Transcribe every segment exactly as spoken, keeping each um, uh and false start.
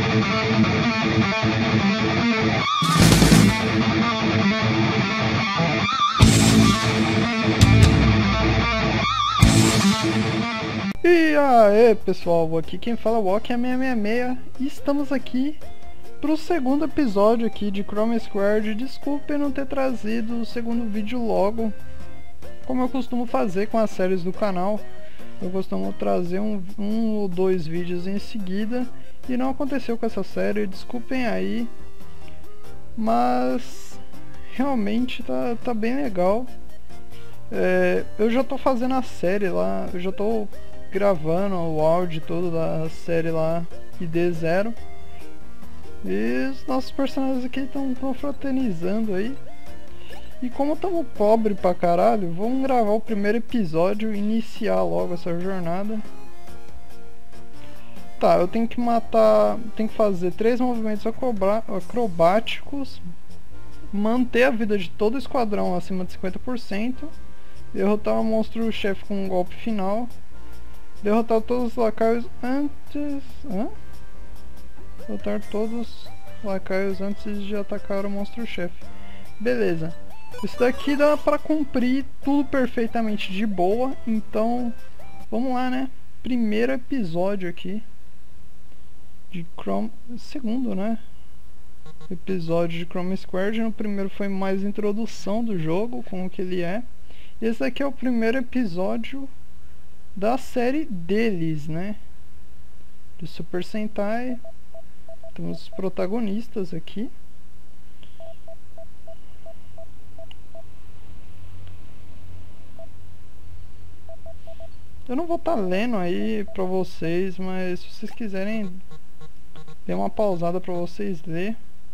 E aí pessoal, aqui quem fala é o Walk é seiscentos e sessenta e seis e estamos aqui pro segundo episódio aqui de Chrome Squared. Desculpem não ter trazido o segundo vídeo logo, como eu costumo fazer com as séries do canal. Eu costumo trazer um, um ou dois vídeos em seguida e não aconteceu com essa série, desculpem aí, mas realmente tá, tá bem legal. É, eu já tô fazendo a série lá, eu já tô gravando o áudio todo da série lá I D zero. E os nossos personagens aqui estão confraternizando aí. E como estamos pobre pra caralho, vamos gravar o primeiro episódio e iniciar logo essa jornada. Tá, eu tenho que matar, tenho que fazer três movimentos acrobáticos, manter a vida de todo o esquadrão acima de cinquenta por cento, derrotar o monstro-chefe com um golpe final, derrotar todos os lacaios antes... Hã? Derrotar todos os lacaios antes de atacar o monstro-chefe. Beleza. Isso daqui dá pra cumprir tudo perfeitamente de boa, então vamos lá, né? Primeiro episódio aqui de Chrome... Segundo, né? Episódio de Chrome Squared. No primeiro foi mais introdução do jogo, como que ele é. Esse aqui é o primeiro episódio da série deles, né? Do Super Sentai. Temos os protagonistas aqui. Eu não vou estar tá lendo aí pra vocês, mas se vocês quiserem, dê uma pausada pra vocês ler.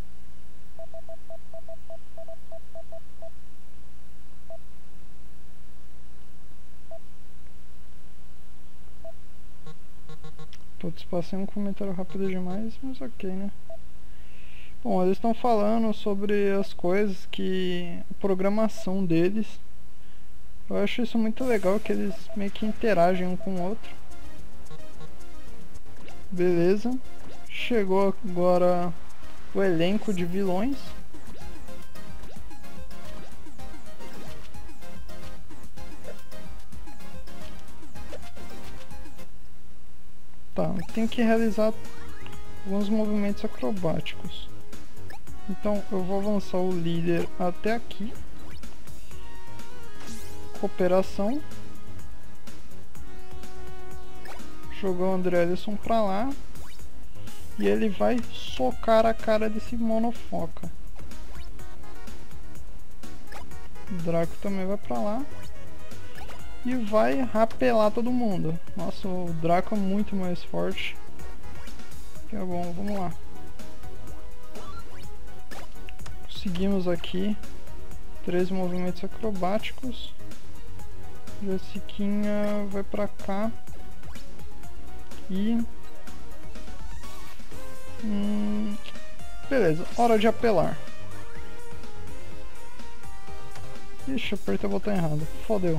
Putz, passei um comentário rápido demais, mas ok, né? Bom, eles estão falando sobre as coisas que... a programação deles. Eu acho isso muito legal, que eles meio que interagem um com o outro. Beleza. Chegou agora o elenco de vilões. Tá, tem que realizar alguns movimentos acrobáticos. Então eu vou avançar o líder até aqui. Cooperação. Jogar o André Ellison pra lá. E ele vai socar a cara desse monofoca. O Draco também vai pra lá. E vai rapelar todo mundo. Nossa, o Draco é muito mais forte. Tá bom, vamos lá. Conseguimos aqui três movimentos acrobáticos. Jessiquinha vai pra cá. E... Hum, beleza, hora de apelar. Ixi, apertei o botão errado. Fodeu.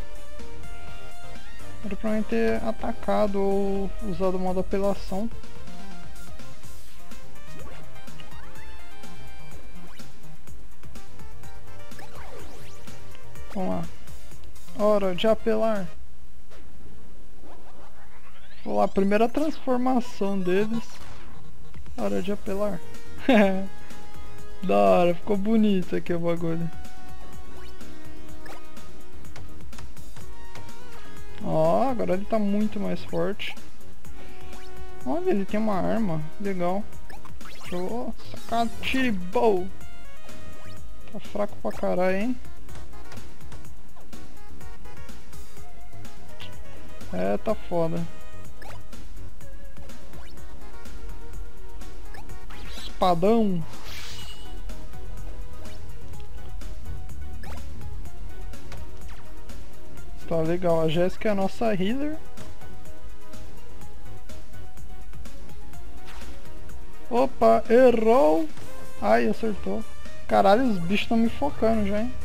Era pra mim ter atacado ou usado o modo apelação. Vamos lá. Hora de apelar. Vamos lá, primeira transformação deles. Hora de apelar. Da hora, ficou bonito aqui o bagulho. Ó, agora ele tá muito mais forte. Olha, ele tem uma arma. Legal. Deixa eu sacar Tiribou. Tá fraco pra caralho, hein? É, tá foda. Espadão. Tá legal, a Jéssica é a nossa healer. Opa, errou. Ai, acertou. Caralho, os bichos estão me focando já, hein?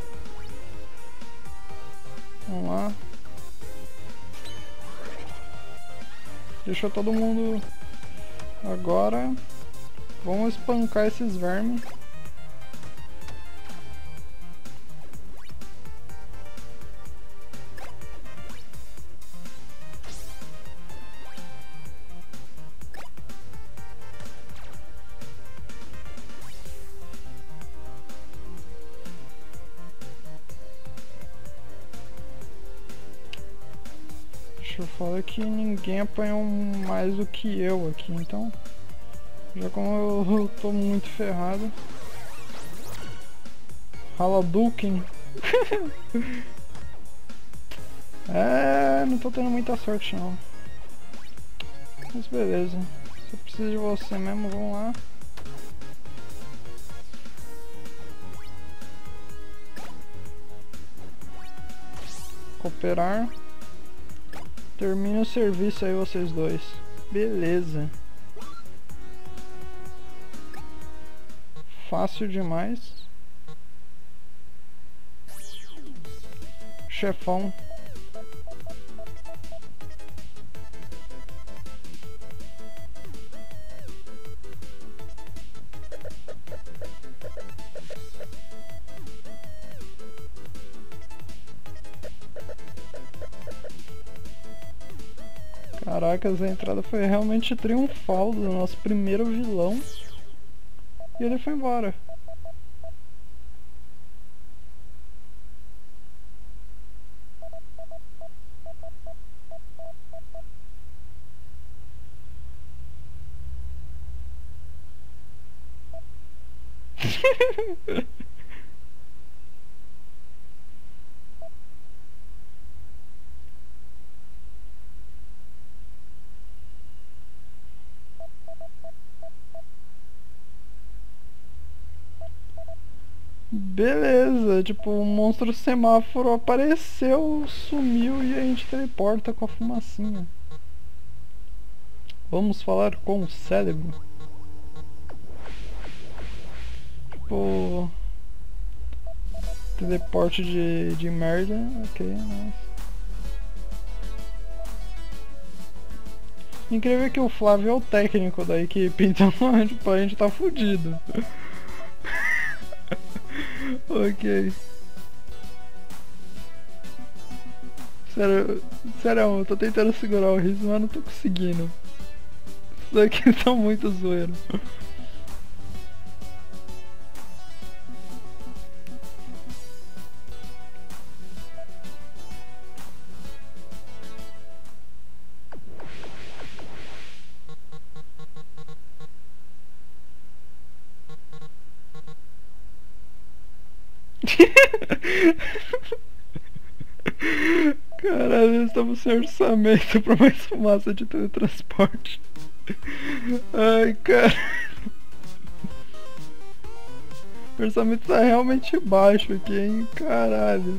Vamos lá. Deixa todo mundo Agora vamos espancar esses vermes. Eu falo que ninguém apanhou mais do que eu aqui, então já como eu tô muito ferrado. Hadouken. É, não tô tendo muita sorte não. Mas beleza, se eu preciso de você mesmo, vamos lá. Cooperar. Termina o serviço aí, vocês dois. Beleza. Fácil demais. Chefão. Caracas, a entrada foi realmente triunfal do nosso primeiro vilão. E ele foi embora. Beleza, tipo, o monstro semáforo apareceu, sumiu e a gente teleporta com a fumacinha. Vamos falar com o cérebro. Tipo... Teleporte de, de merda, ok, nossa. Incrível que o Flávio é o técnico da equipe, então tipo, a gente tá fudido. Ok. Sério, sério, eu tô tentando segurar o riso, mas não tô conseguindo. Isso daqui tá muito zoeiro. Caralho, estamos sem orçamento pra mais fumaça de teletransporte. Ai, cara. O orçamento tá realmente baixo aqui, hein? Caralho.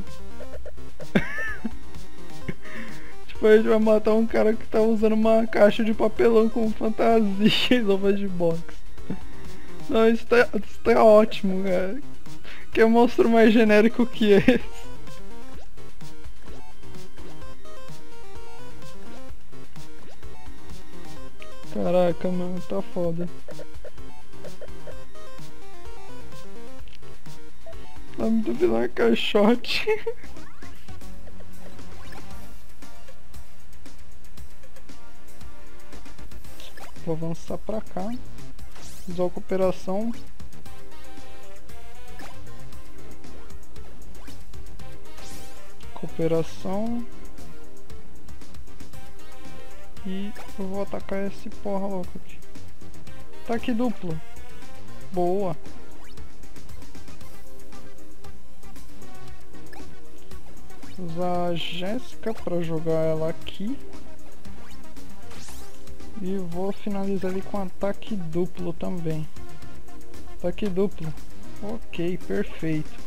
Tipo, a gente vai matar um cara que tá usando uma caixa de papelão com fantasia e luvas de boxe. Não, isso tá, isso tá ótimo, cara. Que monstro mais genérico que esse? Caraca, mano, tá foda. Tá muito vilão caixote. Vou avançar pra cá. Usar a cooperação. Cooperação. E eu vou atacar esse porra louco aqui. Ataque duplo. Boa. Usar a Jéssica pra jogar ela aqui. E vou finalizar ele com ataque duplo também. Ataque duplo. Ok, perfeito.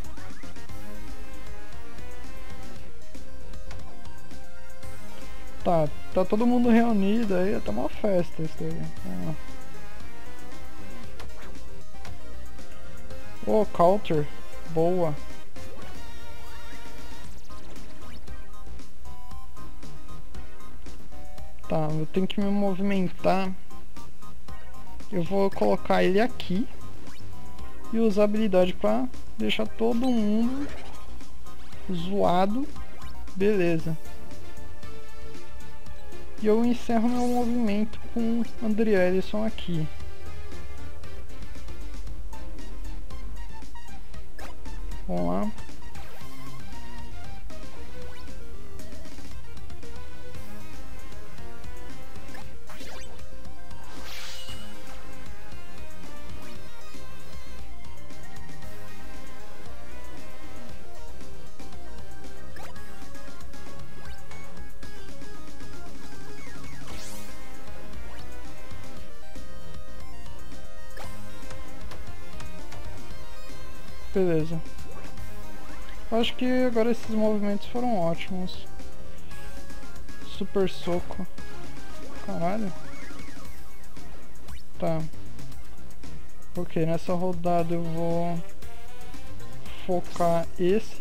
Tá, tá todo mundo reunido aí, tá uma festa isso aí. Ah. Oh, counter. Boa. Tá, eu tenho que me movimentar Eu vou colocar ele aqui e usar a habilidade pra deixar todo mundo zoado. Beleza. E eu encerro meu movimento com André Ellison aqui. Vamos lá. Beleza. Acho que agora esses movimentos foram ótimos. Super soco. Caralho. Tá. Ok, nessa rodada eu vou focar esse.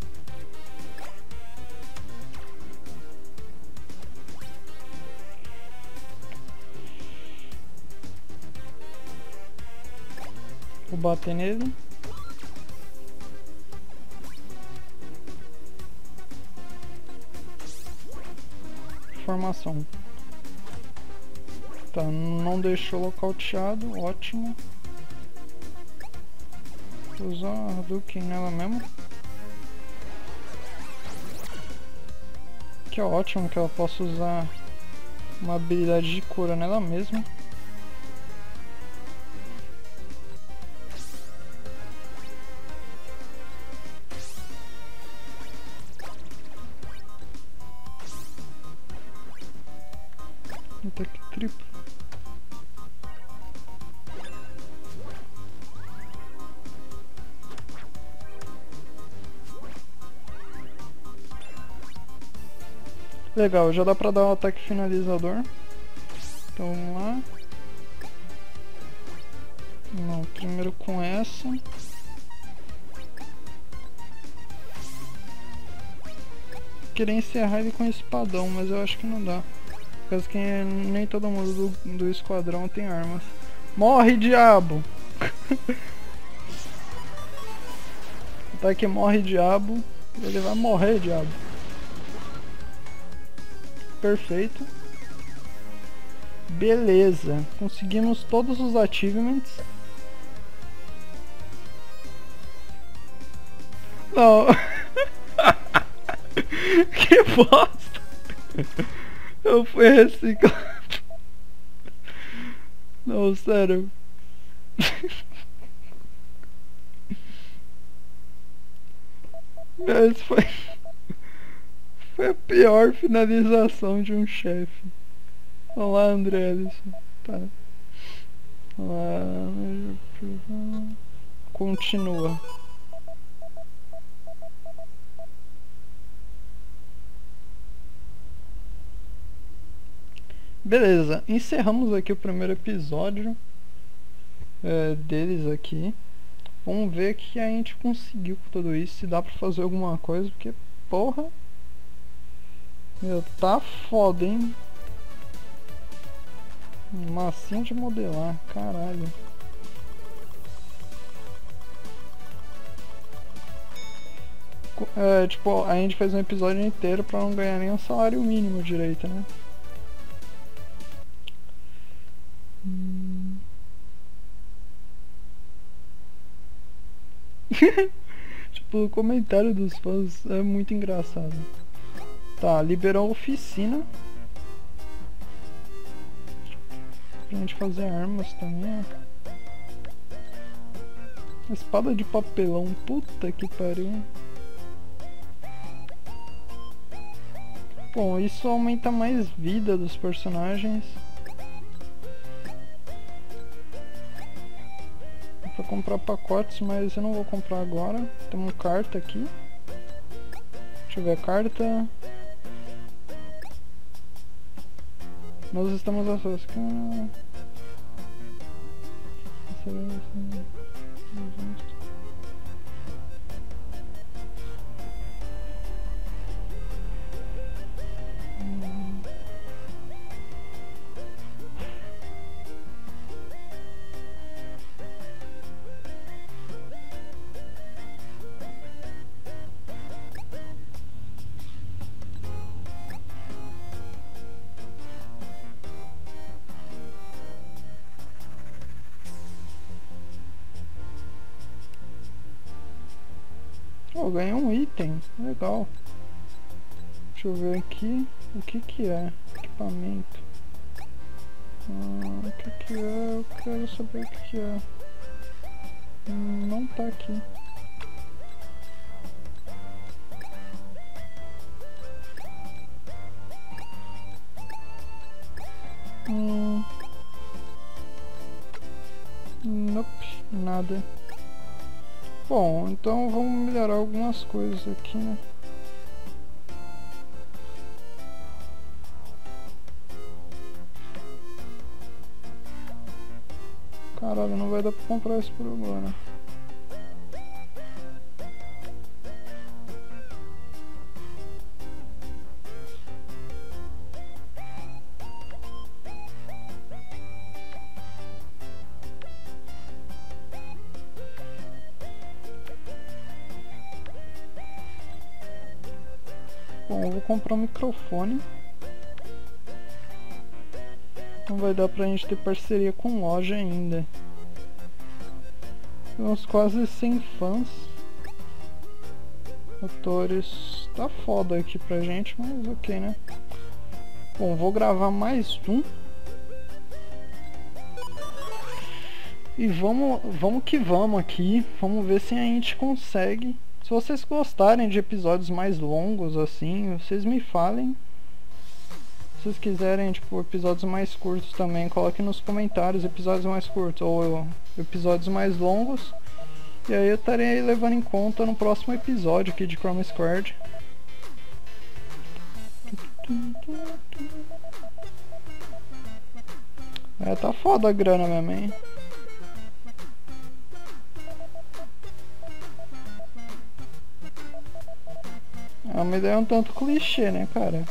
Vou bater nele. Formação. Tá, não deixou locauteado, ótimo. Vou usar a Hadouken nela mesmo. Que é ótimo que eu posso usar uma habilidade de cura nela mesma. Ataque triplo. Legal, já dá pra dar um ataque finalizador. Então vamos lá. Não, primeiro com essa. Queria encerrar ele com espadão, mas eu acho que não dá. Por causa que nem todo mundo do, do esquadrão tem armas. Morre, diabo! Tá que morre, diabo. Ele vai morrer, diabo. Perfeito. Beleza. Conseguimos todos os achievements. Não. Que bosta. Eu fui reciclado. Não, sério. Essa foi... foi a pior finalização de um chefe. Vamos lá, André Ellison. Tá. Vamos lá. Continua. Beleza, encerramos aqui o primeiro episódio é, deles aqui. Vamos ver o que a gente conseguiu com tudo isso, se dá pra fazer alguma coisa, porque porra, meu, tá foda, hein? Massinha de modelar, caralho. É, tipo, a gente fez um episódio inteiro pra não ganhar nem um salário mínimo direito, né? Hum. Tipo, o comentário dos fãs é muito engraçado. Tá, liberou a oficina pra gente fazer armas também. Espada de papelão, puta que pariu. Bom, isso aumenta mais vida dos personagens. Dá pra comprar pacotes, mas eu não vou comprar agora. Temos carta aqui. Deixa eu ver a carta. Nós estamos associando. Oh, ganhei um item. Legal. Deixa eu ver aqui. O que que é? Equipamento. Ah, o que que é? Eu quero saber o que que é. Hum, não tá aqui. Hum. Nope, nada. Bom, então vamos melhorar algumas coisas aqui, né? Caralho, não vai dar pra comprar isso por agora. Bom, eu vou comprar um microfone. Não vai dar pra gente ter parceria com loja ainda. Temos quase cem fãs. Atores. Tá foda aqui pra gente, mas ok, né? Bom, vou gravar mais um. E vamos, vamos que vamos aqui. Vamos ver se a gente consegue. Se vocês gostarem de episódios mais longos assim, vocês me falem. Se vocês quiserem, tipo, episódios mais curtos também, coloquem nos comentários episódios mais curtos ou episódios mais longos. E aí eu estarei levando em conta no próximo episódio aqui de Chroma Squad. É, tá foda a grana mesmo, hein? É uma ideia um tanto clichê, né, cara?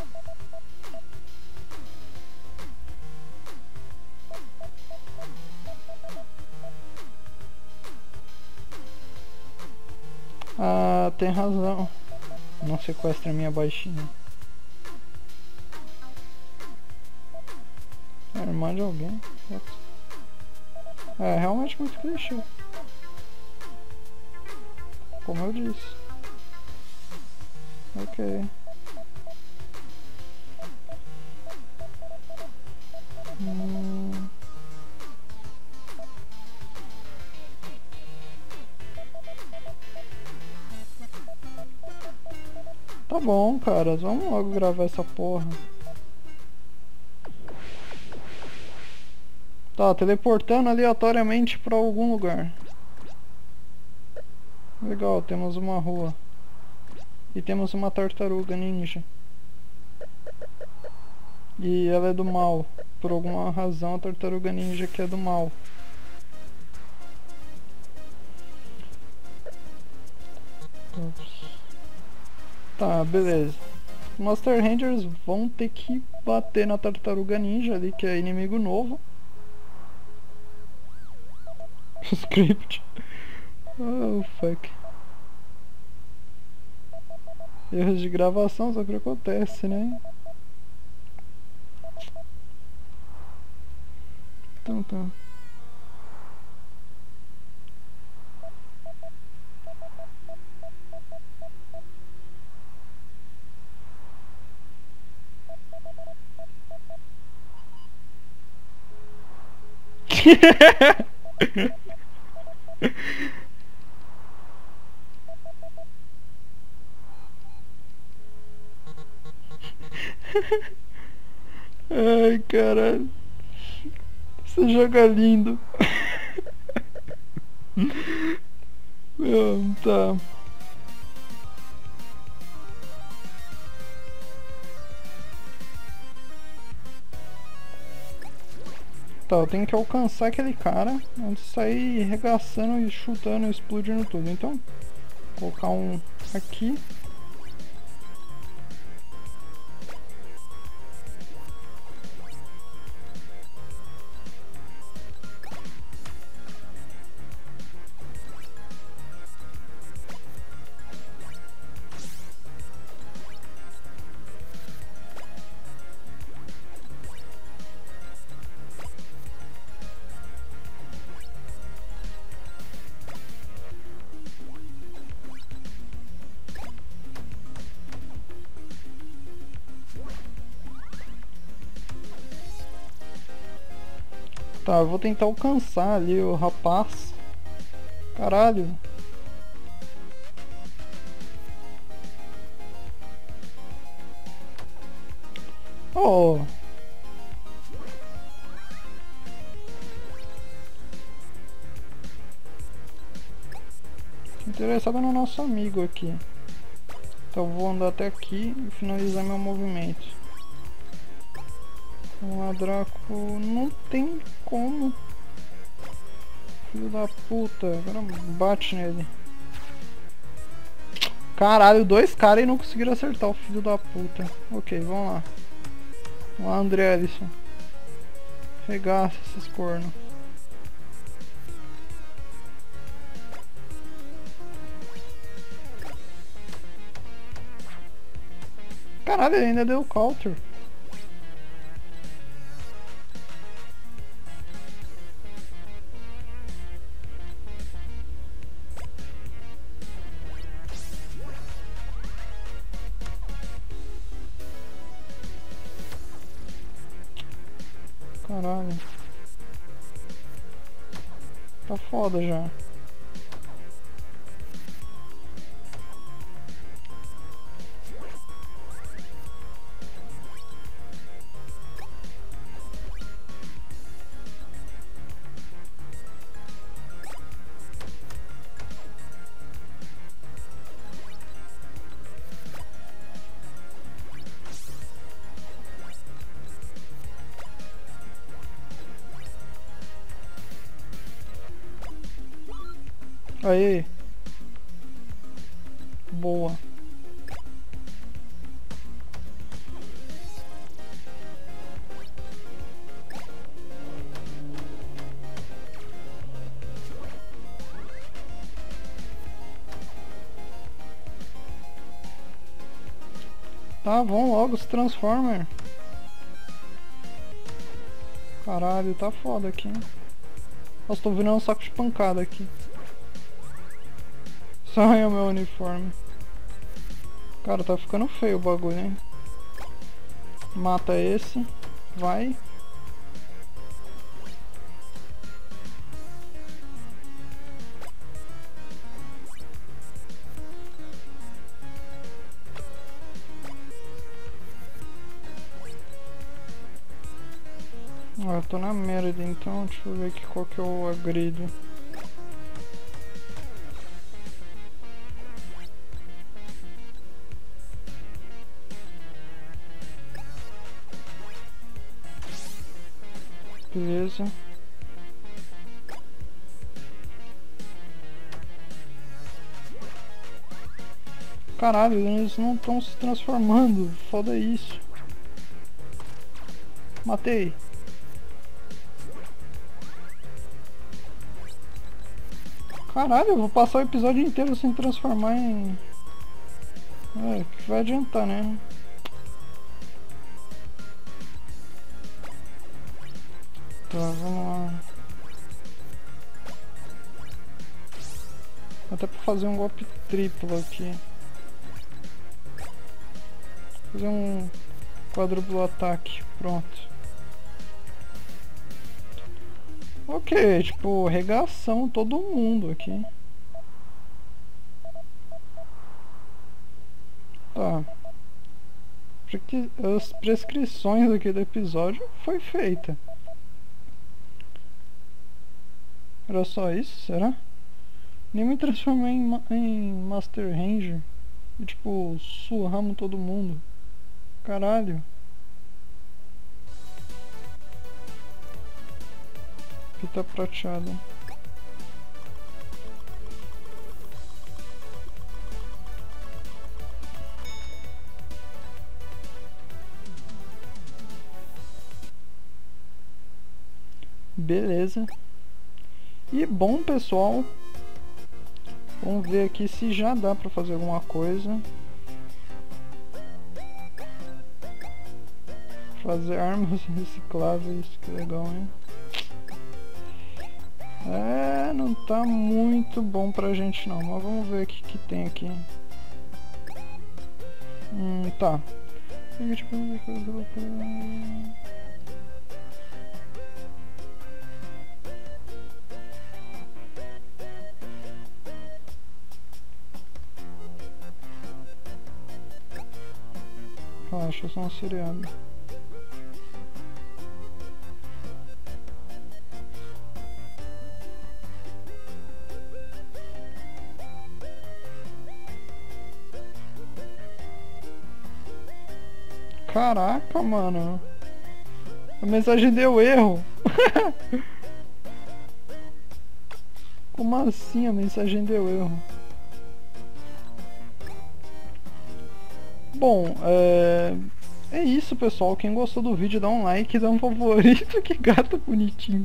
Ah, tem razão. Não sequestra minha baixinha. É irmã de alguém. É realmente muito clichê. Como eu disse. Ok. Hum. Tá bom, caras. Vamos logo gravar essa porra. Tá, teleportando aleatoriamente pra algum lugar. Legal, temos uma rua. E temos uma tartaruga ninja. E ela é do mal. Por alguma razão a tartaruga ninja que é do mal. Tá, beleza. Monster Rangers vão ter que bater na tartaruga ninja ali, que é inimigo novo. Script. Oh, fuck. Erros de gravação sempre acontece, né? Então tá. Ai, caralho. Esse jogo é lindo. Meu, tá. Tá, eu tenho que alcançar aquele cara antes de sair regaçando e chutando e explodindo tudo. Então, vou colocar um aqui. Tá, eu vou tentar alcançar ali o rapaz. Caralho. Oh. Tô interessado no nosso amigo aqui. Então eu vou andar até aqui e finalizar meu movimento. Vamos lá, Draco. Não tem como. Filho da puta. Agora bate nele. Caralho, dois caras e não conseguiram acertar o filho da puta. Ok, vamos lá. Vamos lá, André Ellison. Regaça esses cornos. Caralho, ele ainda deu counter. Caralho. Tá foda já. Aí. Boa. Tá, vão logo, se Transformer. Caralho, tá foda aqui, hein? Nossa, tô virando um saco de pancada aqui. Só é o meu uniforme. Cara, tá ficando feio o bagulho, hein? Mata esse. Vai. Ah, eu tô na merda, então deixa eu ver aqui qual que é o agrido. Beleza. Caralho, eles não estão se transformando. Foda isso. Matei. Caralho, eu vou passar o episódio inteiro sem transformar em... É, que vai adiantar, né? Tá, vamos lá. Até pra fazer um golpe triplo aqui. Fazer um quádruplo ataque, pronto. Ok, tipo, regação todo mundo aqui. Tá. As prescrições aqui do episódio foi feita. Era só isso, será? Nem me transformei em, ma em Master Ranger. E tipo, surramos todo mundo. Caralho. Aqui tá prateado. Beleza. E bom, pessoal, vamos ver aqui se já dá pra fazer alguma coisa. Fazer armas recicláveis, que legal, hein? É, não tá muito bom pra gente não, mas vamos ver o que, que tem aqui. Hum, tá. Ah, acho que é só um siriano. Caraca, mano. A mensagem deu erro. Como assim a mensagem deu erro? Bom, é... é isso, pessoal. Quem gostou do vídeo, dá um like, dá um favorito. Que gato bonitinho.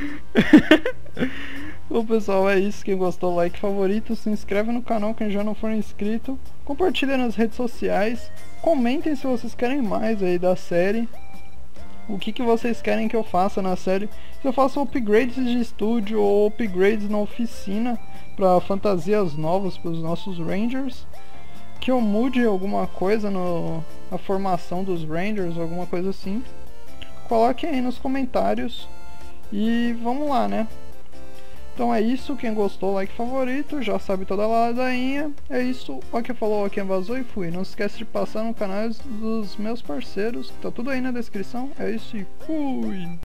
Bom, pessoal, é isso. Quem gostou, like, favorito. Se inscreve no canal quem já não for inscrito. Compartilha nas redes sociais. Comentem se vocês querem mais aí da série. O que, que vocês querem que eu faça na série. Se eu faço upgrades de estúdio ou upgrades na oficina para fantasias novas para os nossos Rangers. Que eu mude alguma coisa no, na formação dos Rangers, alguma coisa assim. Coloque aí nos comentários. E vamos lá, né? Então é isso, quem gostou, like, favorito, já sabe toda a ladainha. É isso, ó quem falou, ó quem vazou e fui. Não se esquece de passar no canal dos meus parceiros, tá tudo aí na descrição. É isso e fui!